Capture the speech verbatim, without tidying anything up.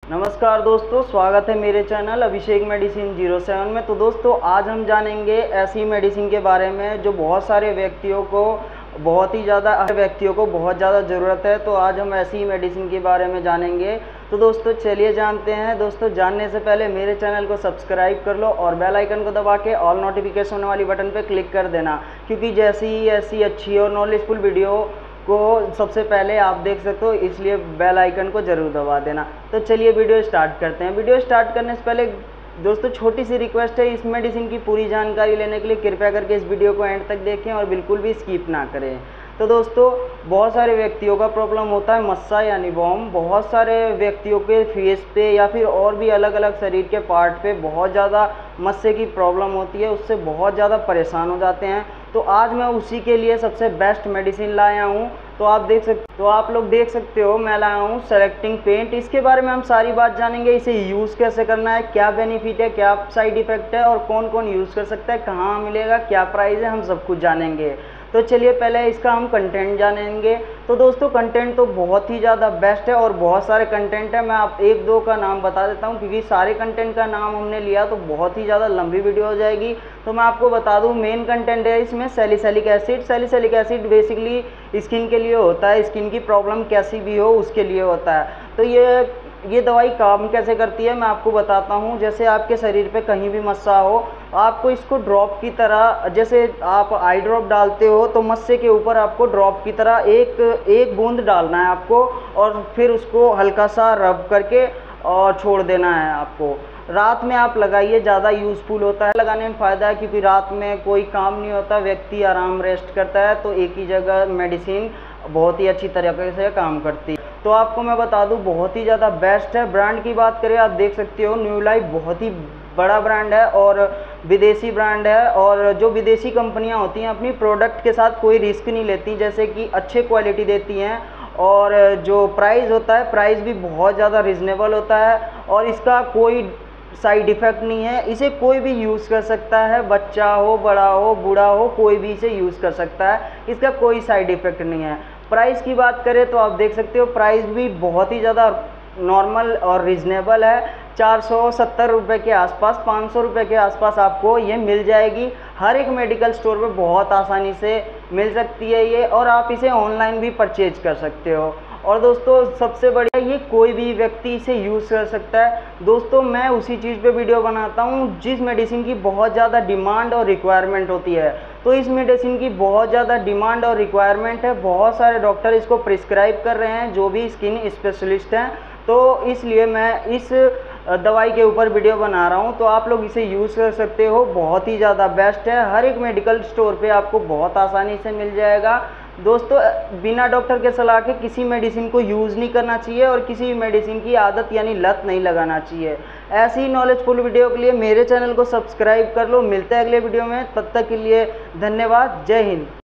नमस्कार दोस्तों, स्वागत है मेरे channel Abhishek medicine zero seven में। तो दोस्तों आज हम जानेंगे ऐसी मेडिसिन के बारे में जो बहुत सारे व्यक्तियों को बहुत ही ज़्यादा व्यक्तियों को बहुत ज़्यादा ज़रूरत है। तो आज हम ऐसी मेडिसिन के बारे में जानेंगे। तो दोस्तों चलिए जानते हैं। दोस्तों जानने से पहले मेरे चैनल को सब्सक्राइब कर लो और बेल आइकन को दबा के ऑल नोटिफिकेशन वाली बटन पर क्लिक कर देना, क्योंकि जैसी ही ऐसी अच्छी और नॉलेजफुल वीडियो को सबसे पहले आप देख सकते हो, इसलिए बेल आइकन को ज़रूर दबा देना। तो चलिए वीडियो स्टार्ट करते हैं। वीडियो स्टार्ट करने से पहले दोस्तों छोटी सी रिक्वेस्ट है, इस मेडिसिन की पूरी जानकारी लेने के लिए कृपया करके इस वीडियो को एंड तक देखें और बिल्कुल भी स्किप ना करें। तो दोस्तों बहुत सारे व्यक्तियों का प्रॉब्लम होता है मस्सा यानी वॉर्म। बहुत सारे व्यक्तियों के फेस पे या फिर और भी अलग अलग शरीर के पार्ट पे बहुत ज़्यादा मस्से की प्रॉब्लम होती है, उससे बहुत ज़्यादा परेशान हो जाते हैं। तो आज मैं उसी के लिए सबसे बेस्ट मेडिसिन लाया हूँ। तो आप देख सकते तो आप लोग देख सकते हो मैं लाया हूँ सेलेक्टिंग पेंट। इसके बारे में हम सारी बात जानेंगे। इसे यूज़ कैसे करना है, क्या बेनिफिट है, क्या साइड इफ़ेक्ट है और कौन कौन यूज़ कर सकता है, कहाँ मिलेगा, क्या प्राइस है, हम सब कुछ जानेंगे। तो चलिए पहले इसका हम कंटेंट जानेंगे। तो दोस्तों कंटेंट तो बहुत ही ज़्यादा बेस्ट है और बहुत सारे कंटेंट है। मैं आप एक दो का नाम बता देता हूँ, क्योंकि सारे कंटेंट का नाम हमने लिया तो बहुत ही ज़्यादा लंबी वीडियो हो जाएगी। तो मैं आपको बता दूँ मेन कंटेंट है इसमें salicylic acid. Salicylic acid basically skin के लिए होता है, स्किन की प्रॉब्लम कैसी भी हो उसके लिए होता है। तो ये ये दवाई काम कैसे करती है मैं आपको बताता हूँ। जैसे आपके शरीर पे कहीं भी मस्सा हो, आपको इसको ड्रॉप की तरह, जैसे आप आई ड्रॉप डालते हो तो मस्से के ऊपर आपको ड्रॉप की तरह एक एक बूंद डालना है आपको, और फिर उसको हल्का सा रब करके और छोड़ देना है आपको। रात में आप लगाइए, ज़्यादा यूज़फुल होता है। लगाने में फ़ायदा है क्योंकि रात में कोई काम नहीं होता, व्यक्ति आराम रेस्ट करता है, तो एक ही जगह मेडिसिन बहुत ही अच्छी तरीके से काम करती है। तो आपको मैं बता दूं बहुत ही ज़्यादा बेस्ट है। ब्रांड की बात करें, आप देख सकते हो न्यू लाइफ बहुत ही बड़ा ब्रांड है और विदेशी ब्रांड है। और जो विदेशी कंपनियां होती हैं अपनी प्रोडक्ट के साथ कोई रिस्क नहीं लेती, जैसे कि अच्छे क्वालिटी देती हैं। और जो प्राइस होता है, प्राइस भी बहुत ज़्यादा रिजनेबल होता है और इसका कोई साइड इफ़ेक्ट नहीं है। इसे कोई भी यूज़ कर सकता है, बच्चा हो, बड़ा हो, बूढ़ा हो, कोई भी इसे यूज़ कर सकता है। इसका कोई साइड इफ़ेक्ट नहीं है। प्राइस की बात करें तो आप देख सकते हो प्राइस भी बहुत ही ज़्यादा नॉर्मल और रिजनेबल है। चार सौ सत्तर रुपये के आसपास, पाँच सौ रुपये के आसपास आपको ये मिल जाएगी। हर एक मेडिकल स्टोर पे बहुत आसानी से मिल सकती है ये, और आप इसे ऑनलाइन भी परचेज कर सकते हो। और दोस्तों सबसे बढ़िया, ये कोई भी व्यक्ति इसे यूज़ कर सकता है। दोस्तों मैं उसी चीज़ पे वीडियो बनाता हूँ जिस मेडिसिन की बहुत ज़्यादा डिमांड और रिक्वायरमेंट होती है। तो इस मेडिसिन की बहुत ज़्यादा डिमांड और रिक्वायरमेंट है। बहुत सारे डॉक्टर इसको प्रिस्क्राइब कर रहे हैं जो भी स्किन स्पेशलिस्ट हैं। तो इसलिए मैं इस दवाई के ऊपर वीडियो बना रहा हूँ। तो आप लोग इसे यूज़ कर सकते हो, बहुत ही ज़्यादा बेस्ट है। हर एक मेडिकल स्टोर पे आपको बहुत आसानी से मिल जाएगा। दोस्तों बिना डॉक्टर के सलाह के किसी मेडिसिन को यूज़ नहीं करना चाहिए और किसी मेडिसिन की आदत यानी लत नहीं लगाना चाहिए। ऐसी नॉलेजफुल वीडियो के लिए मेरे चैनल को सब्सक्राइब कर लो। मिलते हैं अगले वीडियो में, तब तक के लिए धन्यवाद। जय हिंद।